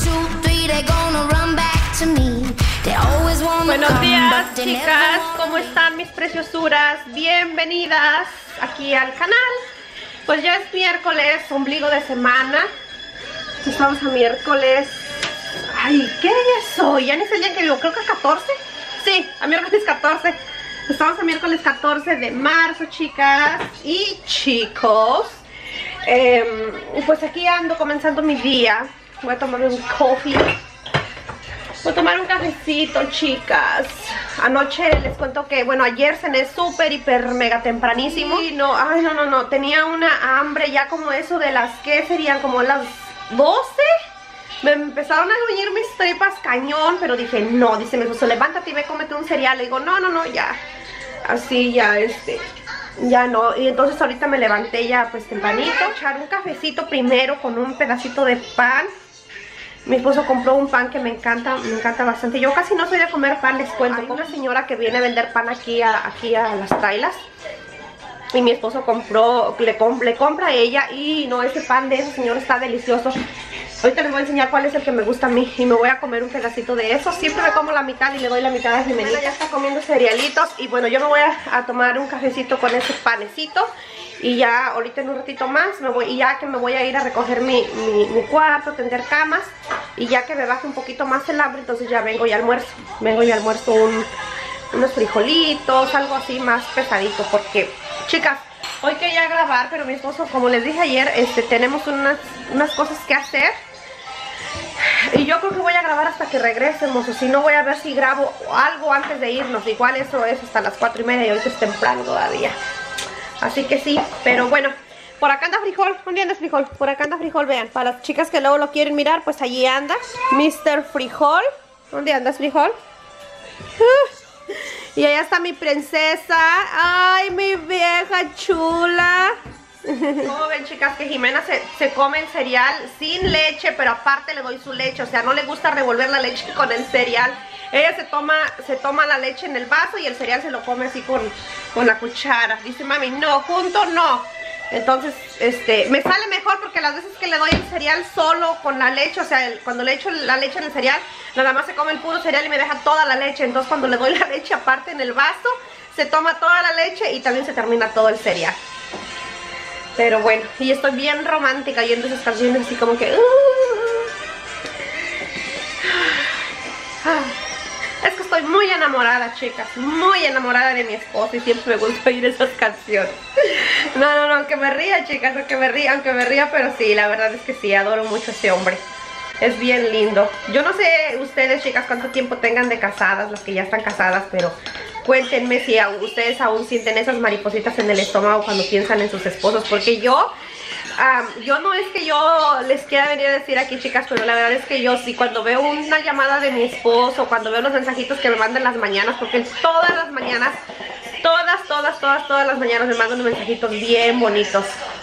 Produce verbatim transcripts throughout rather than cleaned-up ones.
Buenos días, chicas, ¿cómo están mis preciosuras? Bienvenidas aquí al canal. Pues ya es miércoles, ombligo de semana. Estamos a miércoles. Ay, ¿qué día es hoy? Ya ni sé el día en que vivo, creo que es catorce. Sí, a miércoles catorce. Estamos a miércoles catorce de marzo, chicas y chicos. eh, Pues aquí ando comenzando mi día. Voy a tomar un coffee. Voy a tomar un cafecito, chicas. Anoche les cuento que, bueno, ayer cené súper, hiper, mega tempranísimo. Y no, ay, no, no, no. Tenía una hambre ya como eso de las que serían como las doce. Me empezaron a gruñir mis tripas cañón, pero dije, no, dice mi esposo, levántate y ve, cómete un cereal. Le digo, no, no, no, ya. Así ya, este, ya no. Y entonces ahorita me levanté ya pues tempranito. Echar un cafecito primero con un pedacito de pan. Mi esposo compró un pan que me encanta, me encanta bastante. Yo casi no soy de comer pan, les cuento. Hay una señora que viene a vender pan aquí a, aquí a las trailas. Y mi esposo compró, le, comp le compra a ella. Y no, ese pan de ese señor está delicioso. Ahorita les voy a enseñar cuál es el que me gusta a mí. Y me voy a comer un pedacito de eso. Siempre me como la mitad y le doy la mitad a Jimenita. Bueno, ya está comiendo cerealitos. Y bueno, yo me voy a, a tomar un cafecito con ese panecito. Y ya ahorita en un ratito más me voy, y ya que me voy a ir a recoger mi, mi, mi cuarto, tender camas. Y ya que me baje un poquito más el hambre, entonces ya vengo y almuerzo. Vengo y almuerzo un, unos frijolitos, algo así más pesadito. Porque, chicas, hoy quería grabar, pero mi esposo, como les dije ayer, este, tenemos unas, unas cosas que hacer. Y yo creo que voy a grabar hasta que regresemos. O si no, voy a ver si grabo algo antes de irnos. Igual eso es hasta las cuatro y media y ahorita es temprano todavía. Así que sí, pero bueno, por acá anda Frijol. ¿Dónde anda Frijol? Por acá anda Frijol, vean. Para las chicas que luego lo quieren mirar, pues allí anda mister Frijol. ¿Dónde andas, Frijol? Uh, y allá está mi princesa. Ay, mi vieja chula. Como ven, chicas, que Jimena se, se come el cereal sin leche, pero aparte le doy su leche. O sea, no le gusta revolver la leche con el cereal. Ella se toma, se toma la leche en el vaso y el cereal se lo come así con, con la cuchara. Dice, mami, no, junto no. Entonces, este, me sale mejor porque las veces que le doy el cereal solo con la leche, o sea, el, cuando le echo la leche en el cereal, nada más se come el puro cereal y me deja toda la leche. Entonces, cuando le doy la leche aparte en el vaso, se toma toda la leche y también se termina todo el cereal. Pero bueno, y estoy bien romántica oyendo esas canciones así como que... Uh, uh, es que estoy muy enamorada, chicas, muy enamorada de mi esposo y siempre me gusta oír esas canciones. No, no, no, aunque me ría, chicas, aunque me ría, aunque me ría, pero sí, la verdad es que sí, adoro mucho a ese hombre. Es bien lindo. Yo no sé ustedes, chicas, cuánto tiempo tengan de casadas, las que ya están casadas, pero cuéntenme si a ustedes aún sienten esas maripositas en el estómago cuando piensan en sus esposos, porque yo... Um, yo no es que yo les quiera venir a decir aquí, chicas, pero la verdad es que yo sí, cuando veo una llamada de mi esposo, cuando veo los mensajitos que me mandan las mañanas, porque todas las mañanas, todas, todas, todas, todas las mañanas me mandan unos mensajitos bien bonitos.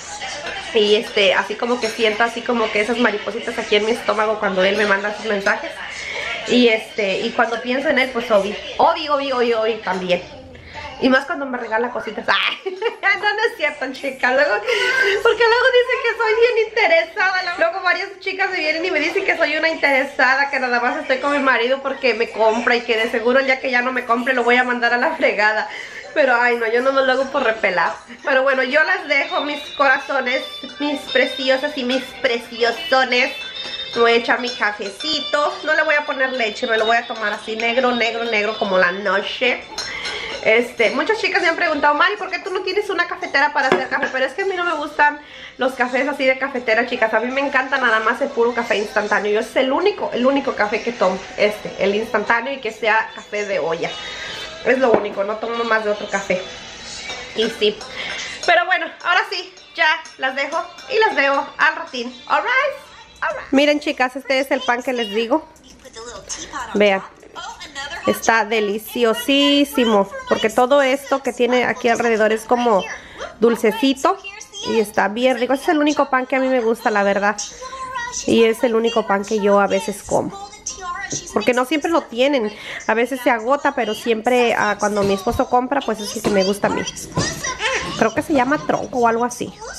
Y este, así como que siento así como que esas maripositas aquí en mi estómago cuando él me manda sus mensajes. Y este, y cuando pienso en él, pues obvio, obvio, obvio, obvio, obvio también. Y más cuando me regala cositas. Ay, no, no es cierto, chicas. Luego, porque luego dicen que soy bien interesada. Luego varias chicas me vienen y me dicen que soy una interesada, que nada más estoy con mi marido porque me compra y que de seguro el día que ya no me compre lo voy a mandar a la fregada. Pero ay no, yo no me lo hago por repelar. Pero bueno, yo las dejo, mis corazones, mis preciosas y mis preciosones. Me voy a echar mi cafecito. No le voy a poner leche, me lo voy a tomar así negro, negro, negro como la noche. Este, muchas chicas me han preguntado, Mari, ¿por qué tú no tienes una cafetera para hacer café? Pero es que a mí no me gustan los cafés así de cafetera, chicas. A mí me encanta nada más el puro café instantáneo. Yo es el único, el único café que tomo, este, el instantáneo, y que sea café de olla. Es lo único, no tomo más de otro café. Y sí, pero bueno, ahora sí, ya las dejo y las veo al ratín. Alright, alright. Miren, chicas, este es el pan que les digo. Vean. Está deliciosísimo, porque todo esto que tiene aquí alrededor es como dulcecito y está bien rico. Ese es el único pan que a mí me gusta, la verdad. Y es el único pan que yo a veces como, porque no siempre lo tienen. A veces se agota, pero siempre uh, cuando mi esposo compra, pues es el que me gusta a mí. Creo que se llama tronco o algo así.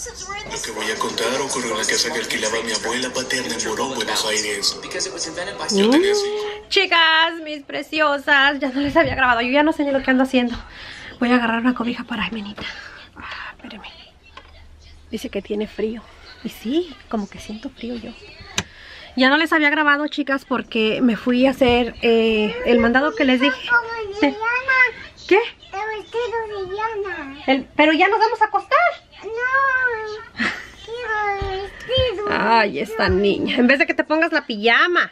Lo que voy a contar ocurrió en la casa que alquilaba mi abuela paterna en Morón, Buenos Aires. Yo tenía cinco. Chicas, mis preciosas, ya no les había grabado. Yo ya no sé ni lo que ando haciendo. Voy a agarrar una cobija para Menita. Ah, espérenme. Dice que tiene frío. Y sí, como que siento frío yo. Ya no les había grabado, chicas, porque me fui a hacer eh, el mandado que les dije. Eh, ¿Qué? El vestido de Diana. El, pero ya nos vamos a acostar. No. Quiero el vestido. Ay, esta niña. En vez de que te pongas la pijama.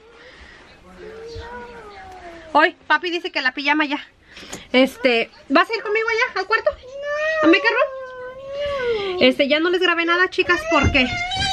Hoy, papi dice que la pijama ya. Este, ¿vas a ir conmigo allá al cuarto? No. ¿A mi carro? Este, ya no les grabé nada, chicas, porque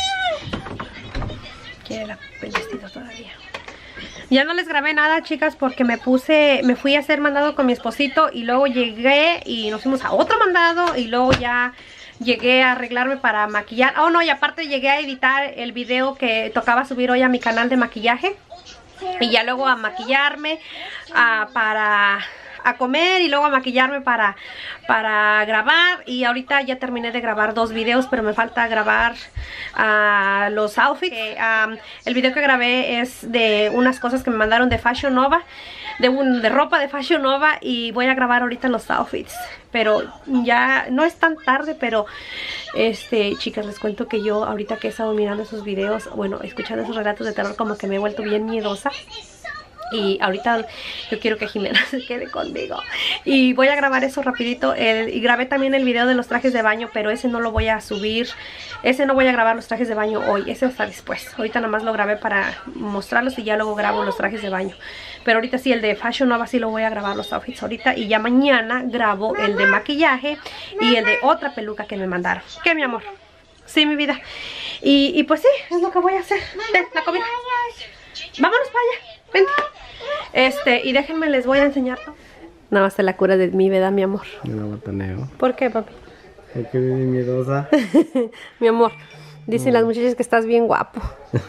quiere el vestido todavía. Ya no les grabé nada, chicas, porque me puse, me fui a hacer mandado con mi esposito y luego llegué y nos fuimos a otro mandado y luego ya llegué a arreglarme para maquillar. Oh, no, y aparte llegué a editar el video que tocaba subir hoy a mi canal de maquillaje. Y ya luego a maquillarme uh, para a comer y luego a maquillarme para, para grabar. Y ahorita ya terminé de grabar dos videos, pero me falta grabar uh, los outfits. Eh, um, el video que grabé es de unas cosas que me mandaron de Fashion Nova, de, un, de ropa de Fashion Nova, y voy a grabar ahorita los outfits. Pero ya no es tan tarde, pero este, chicas, les cuento que yo ahorita que he estado mirando esos videos, bueno, escuchando esos relatos de terror, como que me he vuelto bien miedosa. Y ahorita yo quiero que Jimena se quede conmigo. Y voy a grabar eso rapidito. El, y grabé también el video de los trajes de baño, pero ese no lo voy a subir. Ese no voy a grabar los trajes de baño hoy. Ese está después. Ahorita nada más lo grabé para mostrarlos y ya luego grabo los trajes de baño. Pero ahorita sí, el de Fashion Nova sí lo voy a grabar los outfits ahorita. Y ya mañana grabo el de maquillaje y el de otra peluca que me mandaron. ¿Qué, mi amor? Sí, mi vida. Y, y pues sí, es lo que voy a hacer. Ten, la comida. Vámonos para allá. Vente. Este, y déjenme, les voy a enseñar. Nada más te la cura de mi vida, mi amor. Yo no botaneo. ¿Por qué, papi? Porque viví miedosa. Mi amor, dicen las muchachas que estás bien guapo.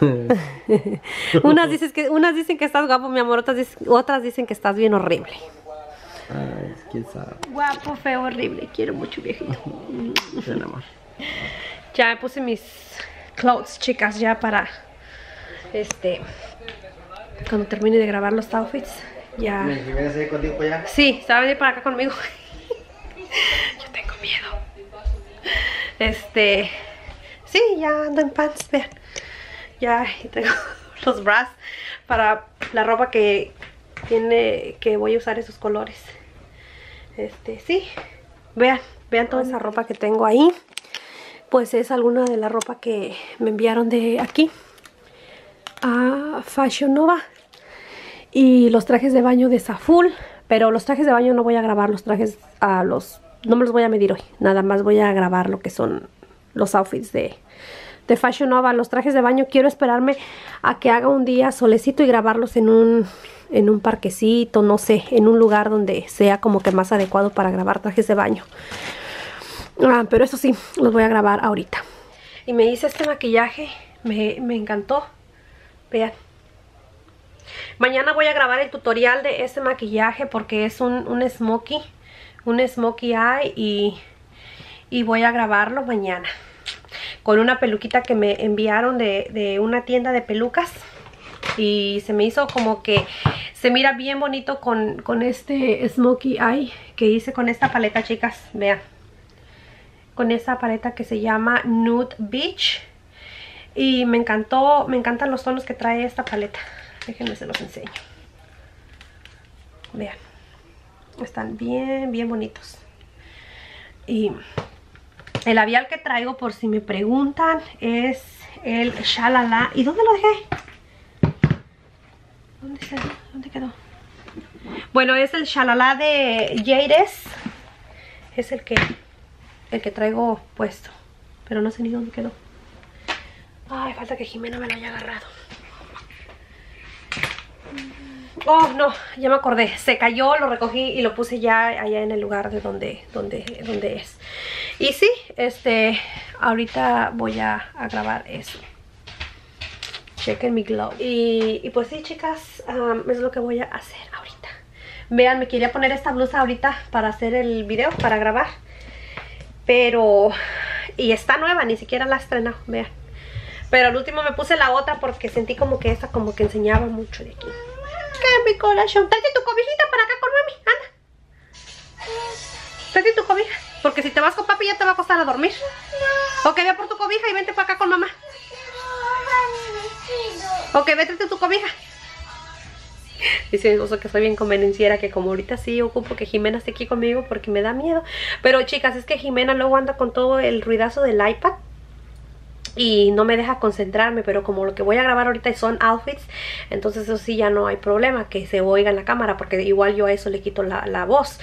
unas, dices que, unas dicen que estás guapo, mi amor. Otras dicen, otras dicen que estás bien horrible. Ay, quién sabe. Guapo, feo, horrible. Quiero mucho, viejito. Bien, amor. Ya me puse mis clothes, chicas, ya para este... cuando termine de grabar los outfits, ya... ¿Me vienes a ir contigo para allá? Sí, se va a venir para acá conmigo. Yo tengo miedo. Este... Sí, ya ando en pants, vean. Ya tengo los bras para la ropa que tiene, que voy a usar esos colores. Este, sí. Vean, vean toda esa ropa que tengo ahí. Pues es alguna de la ropa que me enviaron de aquí a Fashion Nova. Y los trajes de baño de Zaful. Pero los trajes de baño no voy a grabar los trajes a los... No me los voy a medir hoy. Nada más voy a grabar lo que son los outfits de, de Fashion Nova. Los trajes de baño quiero esperarme a que haga un día solecito y grabarlos en un, en un parquecito, no sé, en un lugar donde sea como que más adecuado para grabar trajes de baño. Ah, pero eso sí, los voy a grabar ahorita. Y me hice este maquillaje, me, me encantó. Vean. Mañana voy a grabar el tutorial de este maquillaje porque es un, un smokey, un smokey eye y, y voy a grabarlo mañana. Con una peluquita que me enviaron de, de una tienda de pelucas. Y se me hizo como que se mira bien bonito con, con este smokey eye que hice con esta paleta, chicas. Vean. Con esta paleta que se llama Nude Beach. Y me encantó, me encantan los tonos que trae esta paleta. Déjenme se los enseño. Vean. Están bien, bien bonitos. Y el labial que traigo, por si me preguntan, es el Shalala. ¿Y dónde lo dejé? ¿Dónde, se, ¿Dónde quedó? Bueno, es el Shalala de Jades. Es el que... el que traigo puesto, pero no sé ni dónde quedó. Ay, falta que Jimena me lo haya agarrado. Oh, no, ya me acordé. Se cayó, lo recogí y lo puse ya allá en el lugar de donde, donde, donde es. Y sí, este, ahorita voy a, a grabar eso. Chequen mi glow. Y, y pues sí, chicas, um, es lo que voy a hacer ahorita. Vean, me quería poner esta blusa ahorita para hacer el video, para grabar. Pero Y está nueva, ni siquiera la estrenado, vean. Pero al último me puse la otra porque sentí como que esta como que enseñaba mucho de aquí. ¿Qué, mi corazón? Tráete tu cobijita para acá con mami, anda. Tráete tu cobija, porque si te vas con papi ya te va a costar a dormir. Ok, ve por tu cobija y vente para acá con mamá. Ok, vete tu cobija. Dice mi esposo que soy bien convenenciera, que como ahorita sí ocupo que Jimena esté aquí conmigo porque me da miedo. Pero chicas, es que Jimena luego anda con todo el ruidazo del iPad y no me deja concentrarme, pero como lo que voy a grabar ahorita son outfits, entonces eso sí ya no hay problema que se oiga en la cámara, porque igual yo a eso le quito la, la voz.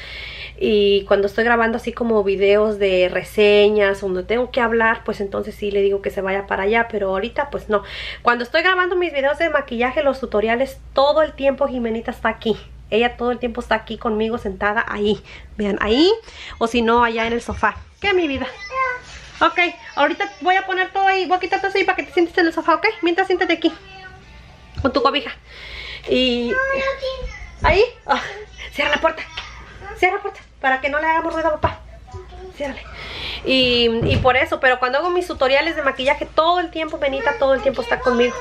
Y cuando estoy grabando así como videos de reseñas donde tengo que hablar, pues entonces sí le digo que se vaya para allá, pero ahorita pues no. Cuando estoy grabando mis videos de maquillaje, los tutoriales, todo el tiempo Jimenita está aquí. Ella todo el tiempo está aquí conmigo sentada ahí. Vean, ahí, o si no allá en el sofá. ¿Qué, mi vida? Ok, ahorita voy a poner todo ahí, voy a quitar todo ahí para que te sientes en el sofá, ¿ok? Mientras siéntate aquí, con tu cobija. Y... ¿ahí? Oh, cierra la puerta, cierra la puerta, para que no le hagamos ruido a papá. Ciérrale. Y, y por eso, pero cuando hago mis tutoriales de maquillaje, todo el tiempo, Benita, todo el tiempo está conmigo.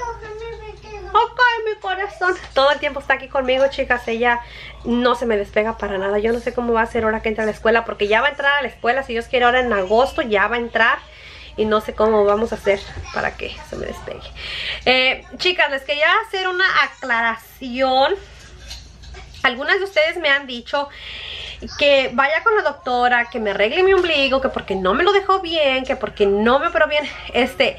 Ok, mi corazón. Todo el tiempo está aquí conmigo, chicas. Ella no se me despega para nada. Yo no sé cómo va a ser ahora que entra a la escuela, porque ya va a entrar a la escuela, si Dios quiere, ahora en agosto ya va a entrar. Y no sé cómo vamos a hacer para que se me despegue. eh, Chicas, les quería hacer una aclaración. Algunas de ustedes me han dicho que vaya con la doctora, que me arregle mi ombligo, que porque no me lo dejó bien, que porque no me operó bien. Este,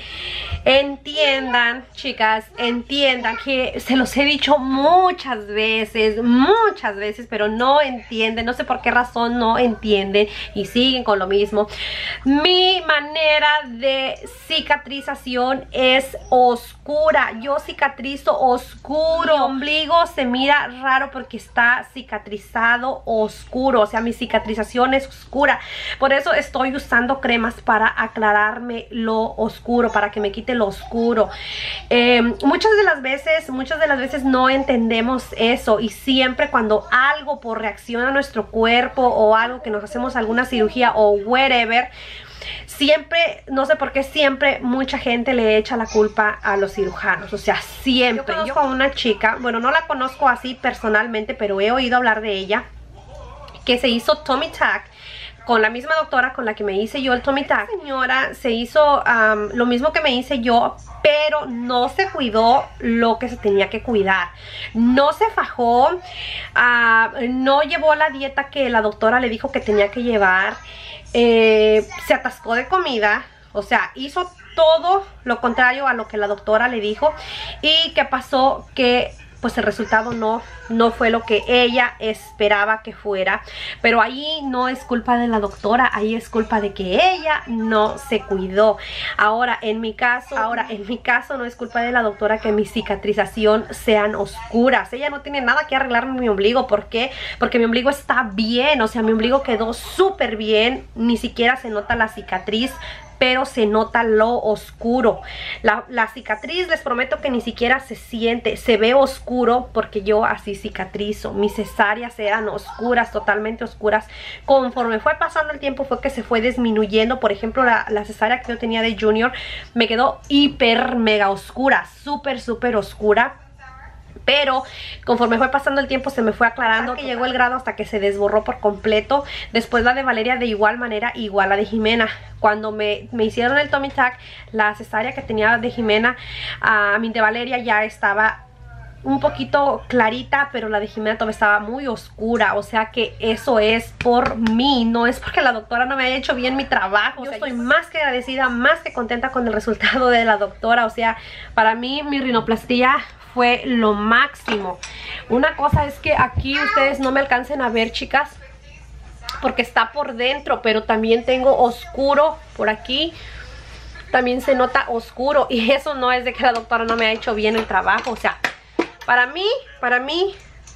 entiendan, chicas, entiendan que se los he dicho muchas veces, muchas veces, pero no entienden, no sé por qué razón no entienden y siguen con lo mismo. Mi manera de cicatrización es oscura. Yo cicatrizo oscuro. Mi ombligo se mira raro porque está cicatrizado oscuro. O sea, mi cicatrización es oscura. Por eso estoy usando cremas para aclararme lo oscuro, para que me quite lo oscuro. Eh, muchas de las veces, muchas de las veces no entendemos eso. Y siempre cuando algo por reacción a nuestro cuerpo o algo que nos hacemos alguna cirugía o whatever, siempre, no sé por qué siempre mucha gente le echa la culpa a los cirujanos. O sea, siempre. Yo conozco a una chica, bueno, no la conozco así personalmente, pero he oído hablar de ella, que se hizo tummy tuck con la misma doctora con la que me hice yo el tummy tuck. La señora se hizo um, lo mismo que me hice yo, pero no se cuidó lo que se tenía que cuidar. No se fajó, uh, no llevó la dieta que la doctora le dijo que tenía que llevar. Eh, se atascó de comida, o sea, hizo todo lo contrario a lo que la doctora le dijo. ¿Y qué pasó? Que pues el resultado no, no fue lo que ella esperaba que fuera. Pero ahí no es culpa de la doctora, ahí es culpa de que ella no se cuidó. Ahora, en mi caso, ahora, en mi caso no es culpa de la doctora que mi cicatrización sean oscuras. Ella no tiene nada que arreglarme mi ombligo. ¿Por qué? Porque mi ombligo está bien, o sea, mi ombligo quedó súper bien, ni siquiera se nota la cicatriz, pero se nota lo oscuro. La, la cicatriz, les prometo que ni siquiera se siente, se ve oscuro porque yo así cicatrizo. Mis cesáreas eran oscuras, totalmente oscuras. Conforme fue pasando el tiempo fue que se fue disminuyendo. Por ejemplo, la, la cesárea que yo tenía de Junior me quedó hiper mega oscura, súper súper oscura. Pero conforme fue pasando el tiempo se me fue aclarando, que llegó el grado hasta que se desborró por completo. Después la de Valeria de igual manera, igual la de Jimena. Cuando me, me hicieron el tummy tuck, la cesárea que tenía de Jimena, a uh, mi de Valeria ya estaba un poquito clarita, pero la de Jimena todavía estaba muy oscura. O sea que eso es por mí, no es porque la doctora no me haya hecho bien mi trabajo. Yo estoy más que agradecida, más que contenta con el resultado de la doctora. O sea, para mí mi rinoplastia fue lo máximo. Una cosa es que aquí ustedes no me alcancen a ver, chicas, porque está por dentro, pero también tengo oscuro por aquí. También se nota oscuro y eso no es de que la doctora no me ha hecho bien el trabajo. O sea, para mí, para mí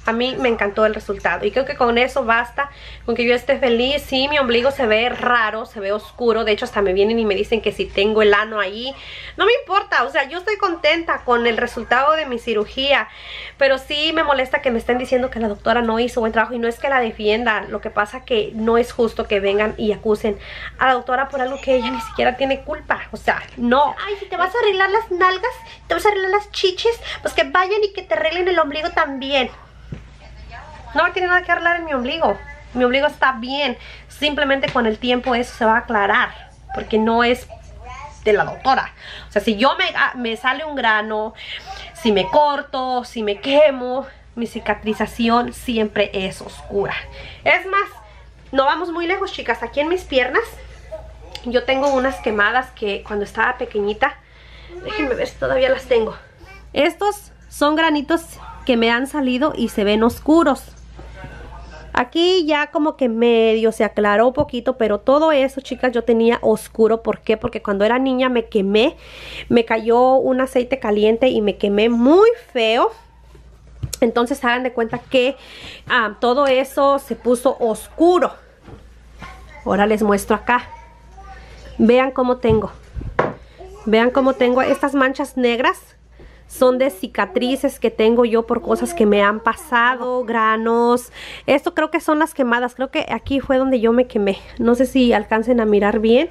a mí me encantó el resultado y creo que con eso basta, con que yo esté feliz. Sí, mi ombligo se ve raro, se ve oscuro, de hecho hasta me vienen y me dicen que si tengo el ano ahí, no me importa, o sea, yo estoy contenta con el resultado de mi cirugía, pero sí me molesta que me estén diciendo que la doctora no hizo buen trabajo y no es que la defienda, lo que pasa que no es justo que vengan y acusen a la doctora por algo que ella ni siquiera tiene culpa, o sea, no. Ay, si te vas a arreglar las nalgas, te vas a arreglar las chichis, pues que vayan y que te arreglen el ombligo también. No me tiene nada que arreglar en mi ombligo. Mi ombligo está bien. Simplemente con el tiempo eso se va a aclarar. Porque no es de la doctora. O sea, si yo me, me sale un grano, si me corto, si me quemo, mi cicatrización siempre es oscura. Es más, no vamos muy lejos, chicas. Aquí en mis piernas yo tengo unas quemadas que cuando estaba pequeñita, déjenme ver si todavía las tengo. Estos son granitos que me han salido y se ven oscuros. Aquí ya como que medio se aclaró un poquito, pero todo eso, chicas, yo tenía oscuro. ¿Por qué? Porque cuando era niña me quemé, me cayó un aceite caliente y me quemé muy feo. Entonces hagan de cuenta que um, todo eso se puso oscuro. Ahora les muestro acá. Vean cómo tengo. Vean cómo tengo estas manchas negras. Son de cicatrices que tengo yo por cosas que me han pasado, granos. Esto creo que son las quemadas. Creo que aquí fue donde yo me quemé. No sé si alcancen a mirar bien.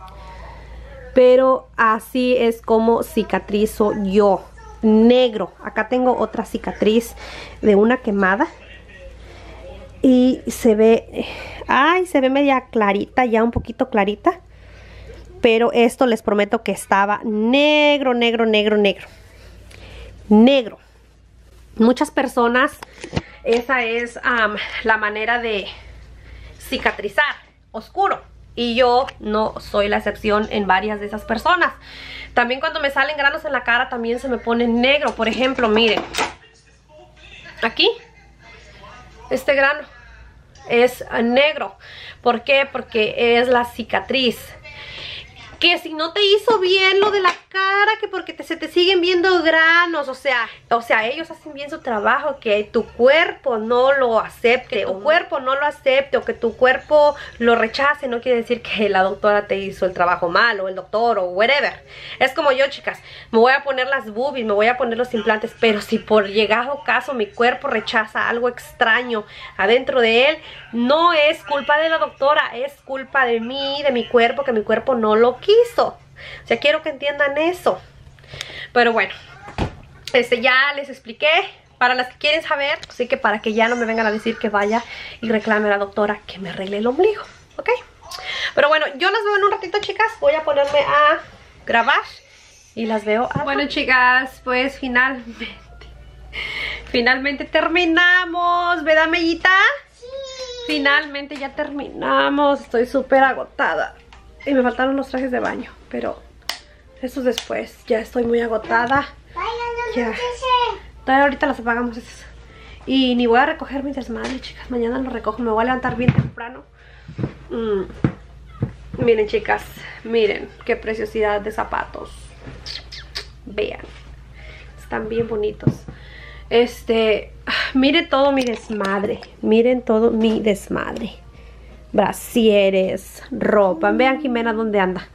Pero así es como cicatrizo yo. Negro. Acá tengo otra cicatriz de una quemada. Y se ve... Ay, se ve media clarita, ya un poquito clarita. Pero esto les prometo que estaba negro, negro, negro, negro. Negro. Muchas personas, esa es um, la manera de cicatrizar, oscuro. Y yo no soy la excepción en varias de esas personas. También cuando me salen granos en la cara también se me pone negro. Por ejemplo, miren. Aquí. Este grano es negro. ¿Por qué? Porque es la cicatriz. Que si no te hizo bien lo de la cara, que porque te, se te siguen viendo granos, o sea, o sea, ellos hacen bien su trabajo, que tu cuerpo no lo acepte, que tu cuerpo no lo acepte o que tu cuerpo lo rechace, no quiere decir que la doctora te hizo el trabajo mal, o el doctor, o whatever. Es como yo, chicas, me voy a poner las boobies, me voy a poner los implantes, pero si por llegado caso mi cuerpo rechaza algo extraño adentro de él, no es culpa de la doctora, es culpa de mí, de mi cuerpo, que mi cuerpo no lo quiso. O sea, quiero que entiendan eso. Pero bueno, este ya les expliqué. Para las que quieren saber, así que para que ya no me vengan a decir que vaya y reclame a la doctora que me arregle el ombligo, ¿ok? Pero bueno, yo las veo en un ratito, chicas. Voy a ponerme a grabar y las veo. A... Bueno, chicas, pues finalmente Finalmente terminamos, ¿verdad, Mellita? Sí. Finalmente ya terminamos. Estoy súper agotada. Y me faltaron los trajes de baño, pero eso es después. Ya estoy muy agotada. Ya. Todavía ahorita las apagamos esas. Y ni voy a recoger mi desmadre, chicas. Mañana lo recojo. Me voy a levantar bien temprano. Mm. Miren, chicas. Miren qué preciosidad de zapatos. Vean. Están bien bonitos. Este... Miren todo mi desmadre. Miren todo mi desmadre. Brasieres, ropa. Vean Jimena dónde anda.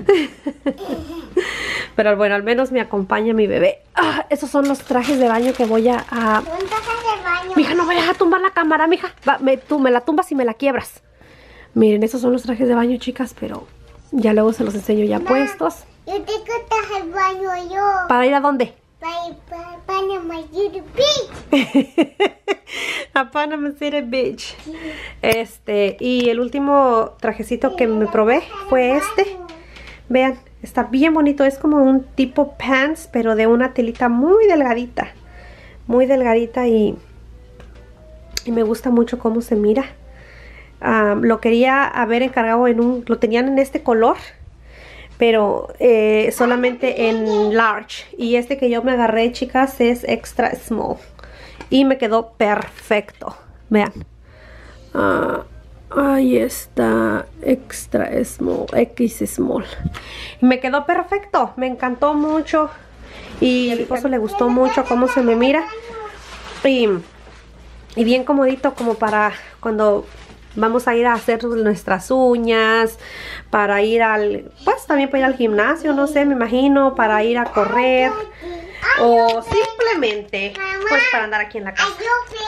Pero bueno, al menos me acompaña mi bebé. Ah, esos son los trajes de baño que voy a... a... Un traje de baño. Mija, no vayas a tumbar la cámara, mija. Va, me, tú me la tumbas y me la quiebras. Miren, esos son los trajes de baño, chicas, pero ya luego se los enseño ya Ma, puestos. Yo tengo traje de baño yo. ¿Para ir a dónde? Para, para, Panama City Beach. A Panama City Beach. Este, y el último trajecito que me probé fue este. Vean, está bien bonito. Es como un tipo pants, pero de una telita muy delgadita. Muy delgadita y, y me gusta mucho cómo se mira. Um, lo quería haber encargado en un... Lo tenían en este color, pero eh, solamente en large. Y este que yo me agarré, chicas, es extra small. Y me quedó perfecto. Vean. Uh, ahí está. Extra small. X small. Y me quedó perfecto. Me encantó mucho. Y a mi esposo le gustó mucho cómo se me mira. Y y bien comodito como para cuando vamos a ir a hacer nuestras uñas, para ir al, pues también para ir al gimnasio, no sé, me imagino, para ir a correr o simplemente pues para andar aquí en la casa.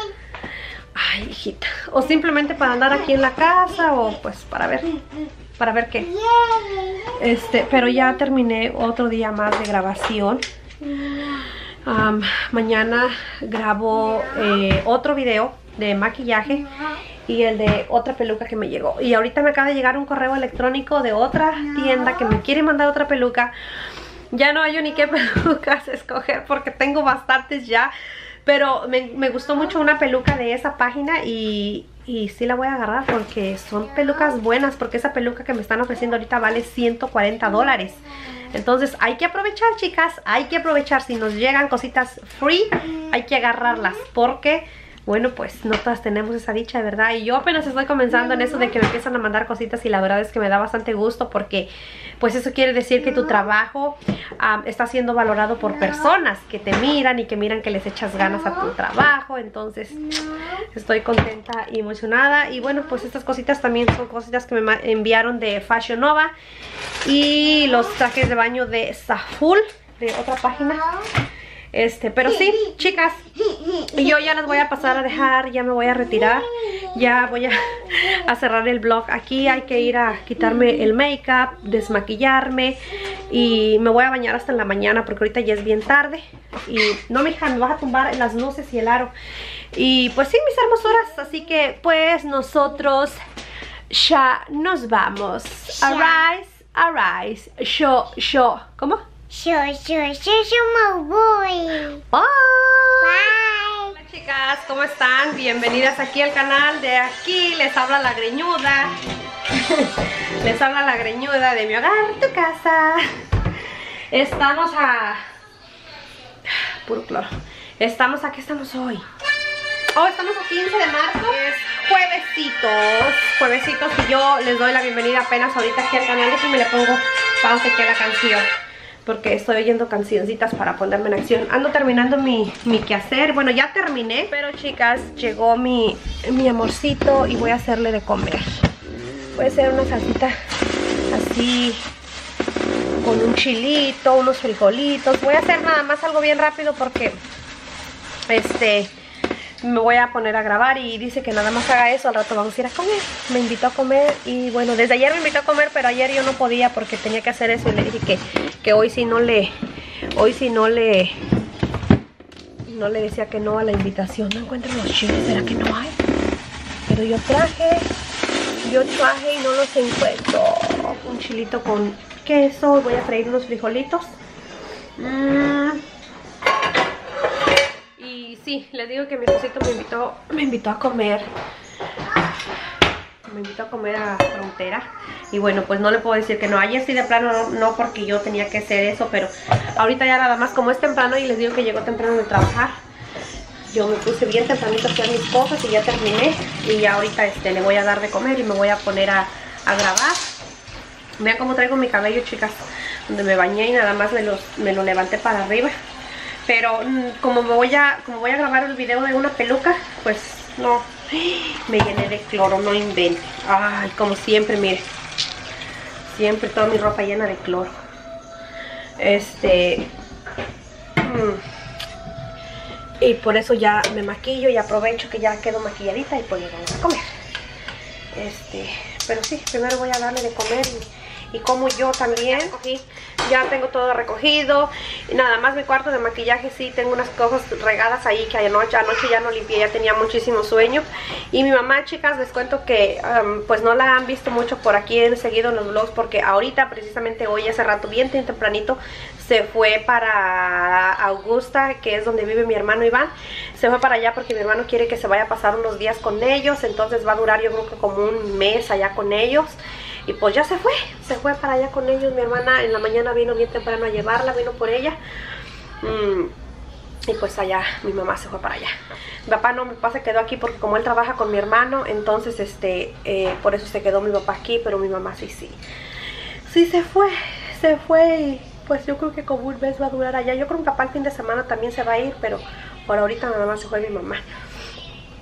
Ay, hijita, o simplemente para andar aquí en la casa o pues para ver, para ver qué. Este, pero ya terminé otro día más de grabación. Um, mañana grabo eh, otro video de maquillaje y el de otra peluca que me llegó. Y ahorita me acaba de llegar un correo electrónico de otra tienda que me quiere mandar otra peluca. Ya no hay ni qué pelucas escoger porque tengo bastantes ya. Pero me, me gustó mucho una peluca de esa página y, y sí la voy a agarrar porque son pelucas buenas. Porque esa peluca que me están ofreciendo ahorita vale ciento cuarenta dólares. Entonces hay que aprovechar, chicas, hay que aprovechar. Si nos llegan cositas free, hay que agarrarlas porque, bueno, pues no todas tenemos esa dicha, de verdad. Y yo apenas estoy comenzando en eso de que me empiezan a mandar cositas y la verdad es que me da bastante gusto porque, pues eso quiere decir que tu trabajo um, está siendo valorado por personas que te miran y que miran que les echas ganas a tu trabajo. Entonces estoy contenta y emocionada. Y bueno, pues estas cositas también son cositas que me enviaron de Fashion Nova. Y los trajes de baño de Sahul, de otra página. Este, pero sí, chicas, yo ya las voy a pasar a dejar, ya me voy a retirar, ya voy a, a cerrar el vlog aquí. Hay que ir a quitarme el make-up, desmaquillarme y me voy a bañar hasta en la mañana porque ahorita ya es bien tarde. Y no, mija, me vas a tumbar las luces y el aro. Y pues sí, mis hermosuras, así que pues nosotros ya nos vamos. Arise, arise, show, show, ¿cómo? Yo, yo, yo, yo me voy. Bye. Bye. Hola chicas, ¿cómo están? Bienvenidas aquí al canal de Aquí les habla la greñuda. Les habla la greñuda de mi hogar, tu casa. Estamos a... Puro cloro. Estamos a... ¿Qué estamos hoy? Oh, estamos a quince de marzo. Es juevesitos. Juevesitos y yo les doy la bienvenida apenas ahorita aquí al canal. Déjenme le pongo pausa aquí a la canción porque estoy oyendo cancioncitas para ponerme en acción. Ando terminando mi, mi quehacer. Bueno, ya terminé, pero chicas, llegó mi, mi amorcito y voy a hacerle de comer. Voy a hacer una salsita así con un chilito, unos frijolitos. Voy a hacer nada más algo bien rápido porque este me voy a poner a grabar y dice que nada más haga eso, al rato vamos a ir a comer. Me invitó a comer y bueno, desde ayer me invitó a comer, pero ayer yo no podía porque tenía que hacer eso y le dije que, que hoy sí no le, hoy sí no le, no le decía que no a la invitación. No encuentro los chiles, ¿será que no hay? Pero yo traje, yo traje y no los encuentro. Un chilito con queso, voy a freír unos frijolitos. Mmm. Sí, les digo que mi esposito me invitó, me invitó a comer. Me invitó a comer a Frontera. Y bueno, pues no le puedo decir que no. Ayer sí de plano no, no porque yo tenía que hacer eso. Pero ahorita ya nada más como es temprano y les digo que llegó temprano de trabajar. Yo me puse bien tempranito a hacer mis cosas y ya terminé. Y ya ahorita este, le voy a dar de comer y me voy a poner a, a grabar. Vean cómo traigo mi cabello, chicas. Donde me bañé y nada más me, los, me lo levanté para arriba. Pero como me voy a como voy a grabar el video de una peluca, pues no, me llené de cloro, no invente. Ay, como siempre, mire. Siempre toda mi ropa llena de cloro. Este... Mmm, y por eso ya me maquillo y aprovecho que ya quedo maquilladita y pues ya vamos a comer. Este, pero sí, primero voy a darle de comer y, y como yo también. Ya tengo todo recogido. Y nada más mi cuarto de maquillaje, sí, tengo unas cosas regadas ahí que anoche, anoche ya no limpié, ya tenía muchísimo sueño. Y mi mamá, chicas, les cuento que um, pues no la han visto mucho por aquí en seguido en los vlogs, porque ahorita, precisamente hoy, hace rato, bien tempranito, se fue para Augusta, que es donde vive mi hermano Iván. Se fue para allá porque mi hermano quiere que se vaya a pasar unos días con ellos. Entonces va a durar yo creo que como un mes allá con ellos. Y pues ya se fue, se fue para allá con ellos. Mi hermana en la mañana vino bien temprano a llevarla, vino por ella. Mm, y pues allá mi mamá se fue para allá. Mi papá no, mi papá se quedó aquí porque como él trabaja con mi hermano, entonces este eh, por eso se quedó mi papá aquí, pero mi mamá sí, sí. Sí se fue, se fue y pues yo creo que como un mes va a durar allá. Yo creo que mi papá el fin de semana también se va a ir, pero por ahorita nada más se fue mi mamá.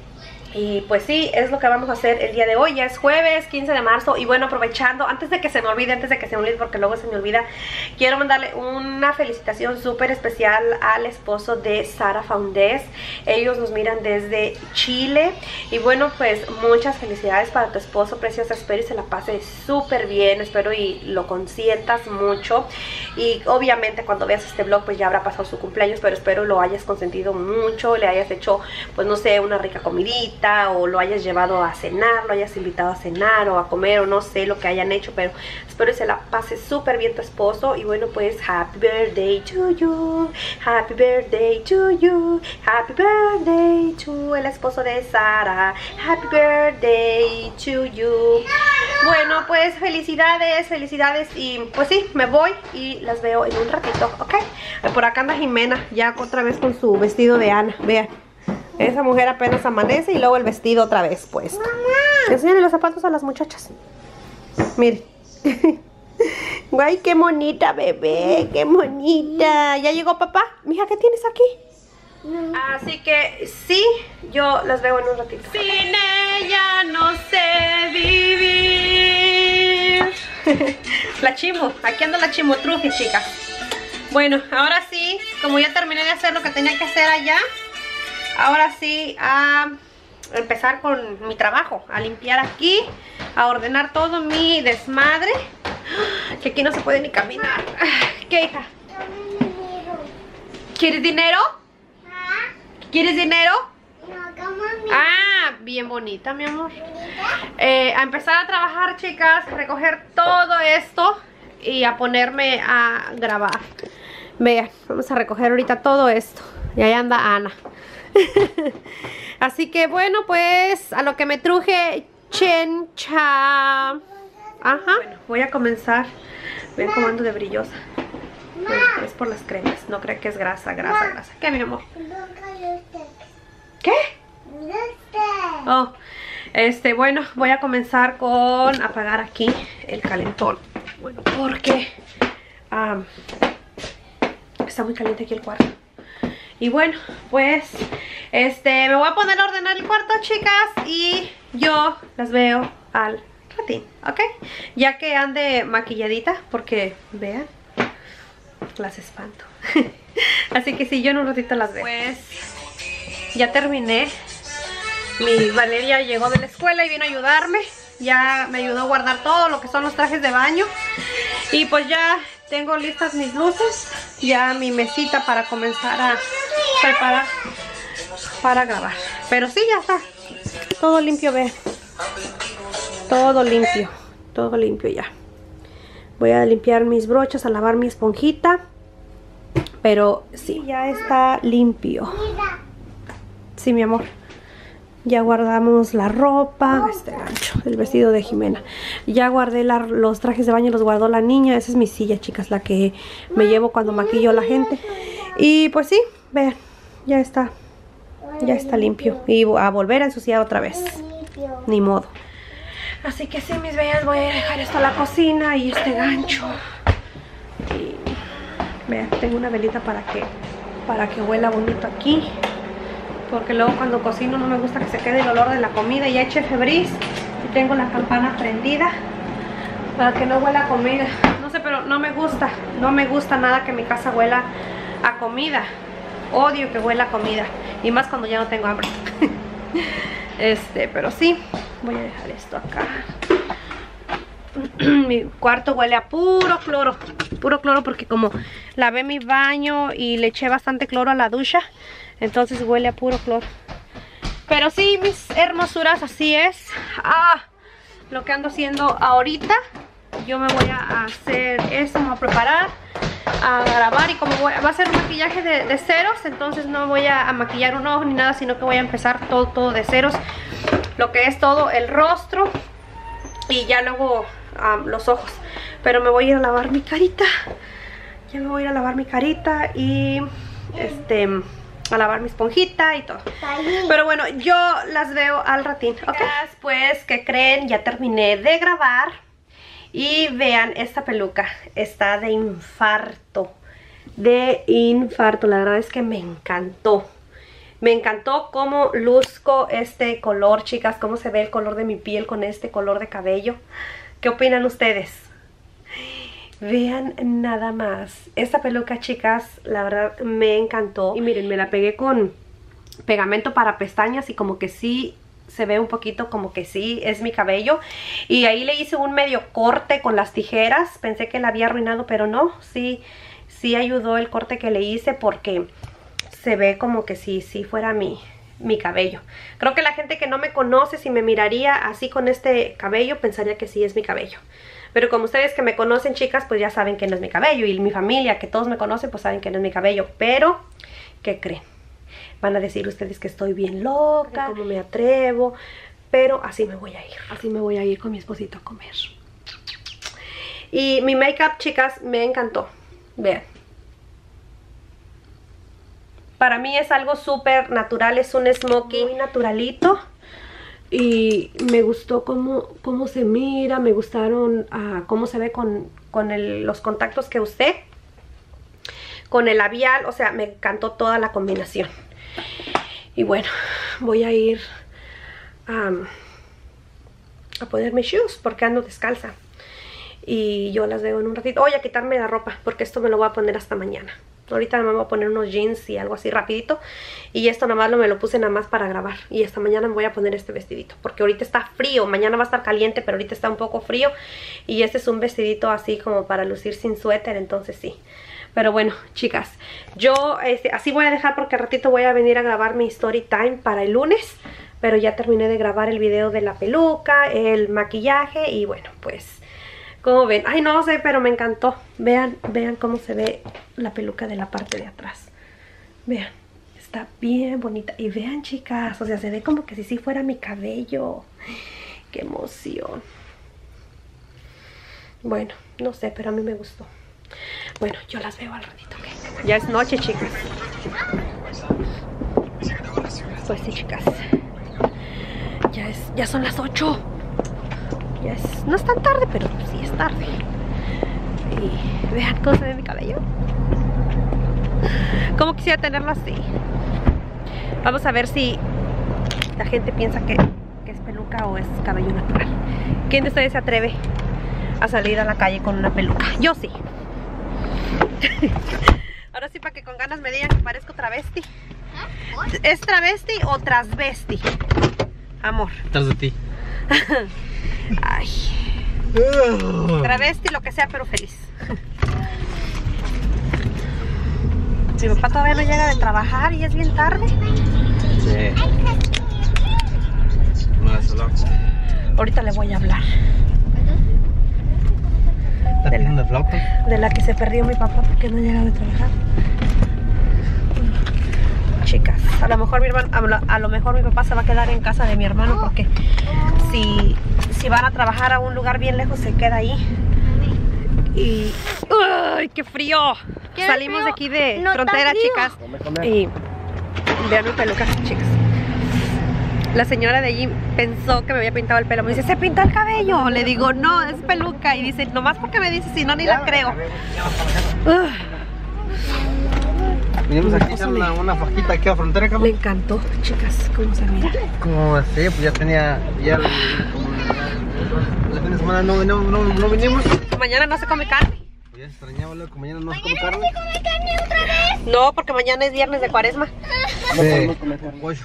Y pues sí, es lo que vamos a hacer el día de hoy. Ya es jueves quince de marzo. Y bueno, aprovechando, antes de que se me olvide, antes de que se me olvide, porque luego se me olvida, quiero mandarle una felicitación súper especial al esposo de Sara Faundés. Ellos nos miran desde Chile. Y bueno, pues muchas felicidades para tu esposo, preciosa. Espero y se la pase súper bien. Espero y lo consientas mucho. Y obviamente cuando veas este vlog pues ya habrá pasado su cumpleaños, pero espero lo hayas consentido mucho, le hayas hecho, pues no sé, una rica comidita, o lo hayas llevado a cenar, lo hayas invitado a cenar o a comer, o no sé lo que hayan hecho, pero espero que se la pase súper bien tu esposo. Y bueno, pues happy birthday to you, happy birthday to you, happy birthday to el esposo de Sara, happy birthday to you. Bueno, pues felicidades, felicidades. Y pues sí, me voy y las veo en un ratito, ¿ok? Por acá anda Jimena, ya otra vez con su vestido de Ana, vean. Esa mujer apenas amanece y luego el vestido otra vez, pues. Mamá. Enséñale los zapatos a las muchachas. Miren. Guay, qué bonita, bebé. Qué bonita. ¿Ya llegó papá? Mija, ¿qué tienes aquí? Así que sí, yo las veo en un ratito. Sin ella no sé vivir. La chimo. Aquí anda la chimotrufi, chicas. Bueno, ahora sí, como ya terminé de hacer lo que tenía que hacer allá, ahora sí a empezar con mi trabajo, a limpiar aquí, a ordenar todo mi desmadre, que aquí no se puede ni caminar. ¿Qué, hija? ¿Quieres dinero? ¿Quieres dinero? Ah, bien bonita, mi amor. Eh, a empezar a trabajar, chicas, recoger todo esto y a ponerme a grabar. Vean, vamos a recoger ahorita todo esto. Y ahí anda Ana. Así que bueno, pues a lo que me truje, chencha. Ajá. Bueno, voy a comenzar. Vean cómo ando de brillosa. Bueno, es por las cremas. No creo que es grasa, grasa, grasa. ¿Qué, mi amor? ¿Qué? Oh, este, bueno, voy a comenzar con apagar aquí el calentón. Bueno, porque um, está muy caliente aquí el cuarto. Y bueno, pues este me voy a poner a ordenar el cuarto, chicas, y yo las veo al ratín, ¿ok? Ya que ande maquilladita, porque vean, las espanto. Así que sí, yo en un ratito las veo. Pues ya terminé. Mi Valeria llegó de la escuela y vino a ayudarme. Ya me ayudó a guardar todo lo que son los trajes de baño. Y pues ya tengo listas mis luces. Ya mi mesita para comenzar a preparar para grabar. Pero sí, ya está todo limpio, vean. Todo limpio. Todo limpio ya. Voy a limpiar mis brochas, a lavar mi esponjita. Pero sí, ya está limpio. Sí, mi amor. Ya guardamos la ropa, este gancho, el vestido de Jimena. Ya guardé la, los trajes de baño, los guardó la niña. Esa es mi silla, chicas, la que me llevo cuando maquillo a la gente. Y pues sí, vean, ya está. Ya está limpio. Y a volver a ensuciar otra vez. Ni modo. Así que sí, mis bellas, voy a dejar esto a la cocina y este gancho. Y vean, tengo una velita para que, para que huela bonito aquí. Porque luego cuando cocino no me gusta que se quede el olor de la comida. Ya eché Febreze y tengo la campana prendida para que no huela a comida. No sé, pero no me gusta. No me gusta nada que mi casa huela a comida. Odio que huela a comida. Y más cuando ya no tengo hambre. Este, pero sí. Voy a dejar esto acá. Mi cuarto huele a puro cloro. Puro cloro porque como lavé mi baño y le eché bastante cloro a la ducha, entonces huele a puro cloro. Pero sí, mis hermosuras, así es. Ah, lo que ando haciendo ahorita. Yo me voy a hacer esto, me voy a preparar, a grabar. Y como voy, va a ser un maquillaje de, de ceros, entonces no voy a, a maquillar un ojo ni nada, sino que voy a empezar todo, todo de ceros. Lo que es todo el rostro. Y ya luego um, los ojos. Pero me voy a ir a lavar mi carita. Ya me voy a ir a lavar mi carita y este... a lavar mi esponjita y todo. Pero bueno, yo las veo al ratín, ¿ok? Pues, ¿qué creen? Ya terminé de grabar. Y vean, esta peluca está de infarto. De infarto, la verdad es que me encantó. Me encantó cómo luzco este color, chicas. Cómo se ve el color de mi piel con este color de cabello. ¿Qué opinan ustedes? Vean nada más. Esta peluca, chicas, la verdad me encantó. Y miren, me la pegué con pegamento para pestañas y como que sí se ve un poquito como que sí es mi cabello. Y ahí le hice un medio corte con las tijeras. Pensé que la había arruinado, pero no. Sí, sí ayudó el corte que le hice porque se ve como que sí, sí fuera mi, mi cabello. Creo que la gente que no me conoce, si me miraría así con este cabello, pensaría que sí es mi cabello. Pero como ustedes que me conocen, chicas, pues ya saben que no es mi cabello. Y mi familia, que todos me conocen, pues saben que no es mi cabello. Pero, ¿qué creen? Van a decir ustedes que estoy bien loca, cómo me atrevo. Pero así me voy a ir. Así me voy a ir con mi esposito a comer. Y mi make-up, chicas, me encantó. Vean. Para mí es algo súper natural, es un smoky muy naturalito. Y me gustó cómo, cómo se mira, me gustaron uh, cómo se ve con, con el, los contactos que usé. Con el labial, o sea, me encantó toda la combinación. Y bueno, voy a ir um, a ponerme shoes porque ando descalza. Y yo las veo en un ratito. Voy a quitarme la ropa porque esto me lo voy a poner hasta mañana. Ahorita nada más voy a poner unos jeans y algo así rapidito. Y esto nada más lo me lo puse nada más para grabar. Y esta mañana me voy a poner este vestidito. Porque ahorita está frío. Mañana va a estar caliente, pero ahorita está un poco frío. Y este es un vestidito así como para lucir sin suéter. Entonces sí. Pero bueno, chicas. Yo este, así voy a dejar porque al ratito voy a venir a grabar mi story time para el lunes. Pero ya terminé de grabar el video de la peluca, el maquillaje. Y bueno, pues... como ven, ay no sé, pero me encantó. Vean, vean cómo se ve la peluca de la parte de atrás. Vean, está bien bonita. Y vean, chicas, o sea, se ve como que si sí fuera mi cabello. Qué emoción. Bueno, no sé, pero a mí me gustó. Bueno, yo las veo al ratito, ¿ok? Ya es noche, chicas. Pues sí, chicas. Ya es, ya son las ocho. Ya es, no es tan tarde, pero sí es tarde. Y vean cómo se ve mi cabello. Como quisiera tenerlo así. Vamos a ver si la gente piensa que, que es peluca o es cabello natural. ¿Quién de ustedes se atreve a salir a la calle con una peluca? Yo sí. Ahora sí, para que con ganas me digan que parezco travesti. ¿Es travesti o transvesti? Amor. Tras de ti. Ay. Travesti, lo que sea, pero feliz. Mi papá todavía no llega de trabajar y es bien tarde. Sí. No es loco. Ahorita le voy a hablar. ¿Está pidiendo flauta? De la que se perdió mi papá porque no llega de trabajar. Chicas, a lo mejor mi hermano, a lo, a lo mejor mi papá se va a quedar en casa de mi hermano porque si, si van a trabajar a un lugar bien lejos se queda ahí. Y ¡ay, qué frío! ¿Qué Salimos frío? de aquí de No, frontera, tan frío. chicas. Come, come. Y vean mi peluca, chicas. La señora de allí pensó que me había pintado el pelo. Me dice, ¿se pintó el cabello? Le digo, no, es peluca. Y dice, nomás porque me dice, si no, ni la creo. Uh, Vinimos aquí a hacer una, una fajita aquí a frontera, me cabrón. encantó, chicas, cómo se mira. Como así, pues ya tenía, ya el, como el fin de semana no, no, no, no vinimos. Mañana no se come carne. Pues ya extrañaba, loco, mañana no se come ¿Mañana carne. se come carne otra vez? No, porque mañana es viernes de cuaresma. Sí. Pollo.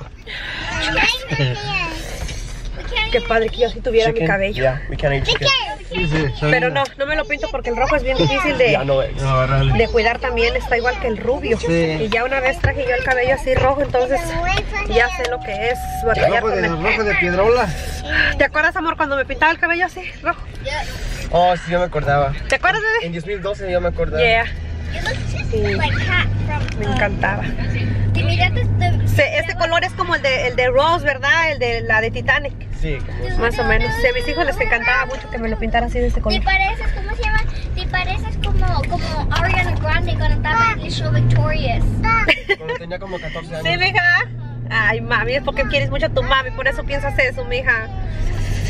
Qué padre que yo sí tuviera mi cabello. Yeah, we can eat chicken. Sí, sí, Pero no, no me lo pinto porque el rojo es bien difícil de, No, agarrarle. de cuidar también. Está igual que el rubio. Sí. Y ya una vez traje yo el cabello así rojo, entonces ya sé lo que es El batallar rojo con de, él. el rojo de piedrola. ¿Te acuerdas, amor, cuando me pintaba el cabello así, rojo? Oh, sí, yo me acordaba. ¿Te acuerdas, En bebé? dos mil doce yo me acordaba. Yeah, It looks just Sí. like cat from, me uh, encantaba. ¿Te miraste de- Se- este color es como el de, el de Rose, ¿verdad? El de la de Titanic. Sí, como Más o menos. Sí, a mis hijos les encantaba mucho que me lo pintara así de este Te color. pareces, ¿cómo se llama? Te pareces como, como Ariana Grande cuando estaba en el show Victorious. cuando tenía como catorce años. Sí, mija. Ay, mami, es porque quieres mucho a tu mami, por eso piensas eso, mija.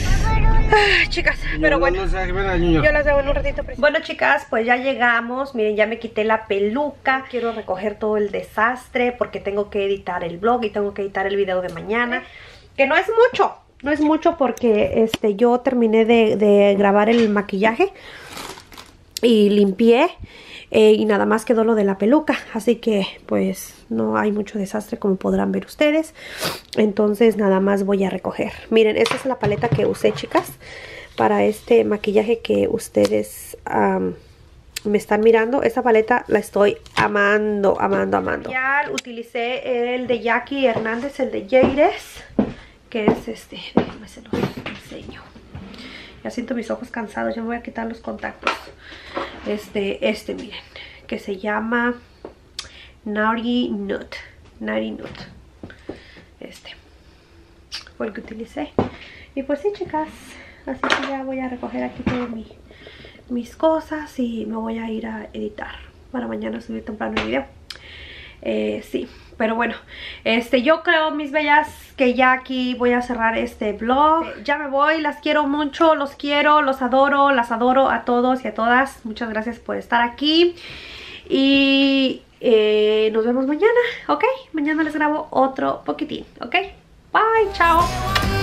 Ay, chicas, pero bueno, No, no sé, ven al niño. yo las veo en un ratito. Bueno, chicas, pues ya llegamos. Miren, ya me quité la peluca. Quiero recoger todo el desastre porque tengo que editar el vlog y tengo que editar el video de mañana. Que no es mucho, no es mucho porque este, yo terminé de, de grabar el maquillaje y limpié. Eh, y nada más quedó lo de la peluca, así que pues no hay mucho desastre como podrán ver ustedes. Entonces nada más voy a recoger. Miren, esta es la paleta que usé, chicas, para este maquillaje que ustedes um, me están mirando. Esta paleta la estoy amando, amando, amando. Ya utilicé el de Jackie Hernández, el de Jades, que es este, déjenme se los enseño. Ya siento mis ojos cansados, ya me voy a quitar los contactos. Este, este, miren, que se llama Naughty Nut. Naughty Nut. Este fue el que utilicé. Y pues sí, chicas, así que ya voy a recoger aquí todas mi, mis cosas y me voy a ir a editar para mañana subir temprano el video. Eh, sí, pero bueno, este, yo creo, mis bellas, que ya aquí voy a cerrar este vlog. Eh, ya me voy, las quiero mucho, los quiero, los adoro, las adoro a todos y a todas. Muchas gracias por estar aquí. Y eh, nos vemos mañana, ¿ok? Mañana les grabo otro poquitín, ¿ok? Bye, chao.